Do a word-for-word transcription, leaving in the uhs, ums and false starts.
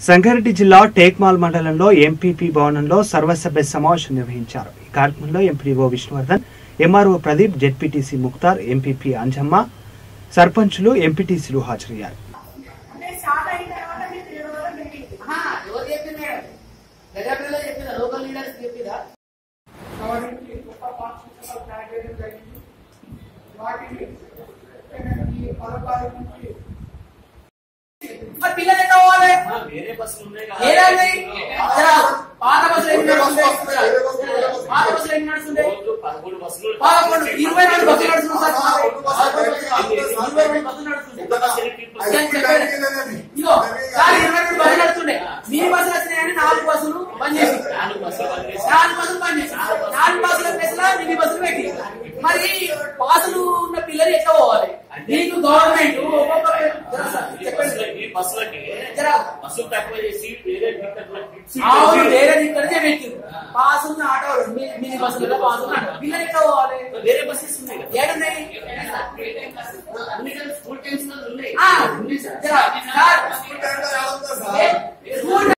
సంగారెడ్డి జిల్లా టేక్మాల్ మండలంలో ఎంపీపీ భవనంలో సర్వసభ్య సమావేశం నిర్వహించారు. ఈ కార్యక్రమంలో MPDO Vishnuvardhan, MRO Pradeep, ZPTC Muktar, MPP Anjamma, సర్పంచులు, ఎంపీటీసీలు హాజరయ్యారు. పిల్లలు ఎక్కడ పోవాలి? పాత బస్సులు ఎన్ని నడుస్తుంటాయి? పాత బస్సులు ఎన్ని నడుస్తుంటాయి? పదకొండు ఇరవై రెండు బస్సులు నడుస్తున్నాయి సార్. ఇరవై రెండు బస్సులు నడుస్తుంటాయి. ఇదిగో సార్ ఇరవై రెండు బస్సులు నడుస్తుండే. మీ బస్సులు వచ్చినాయని నాలుగు బస్సులు బంద్ చేసి నాలుగు బస్సులు బంద్ చేసి నాలుగు బస్సుల ప్లేస్ లో మినీ బస్సులు పెట్టి మరి పాసులు ఉన్న పిల్లలు ఎక్కడ పోవాలి? మీకు గవర్నమెంట్ వేరే ఇక్కడ పెట్టింది పాస్ ఉన్న ఆటో మినీ బస్సులలో పాస్ ఉన్న పిల్లలు ఎక్కడ పోవాలి? వేరే బస్సెస్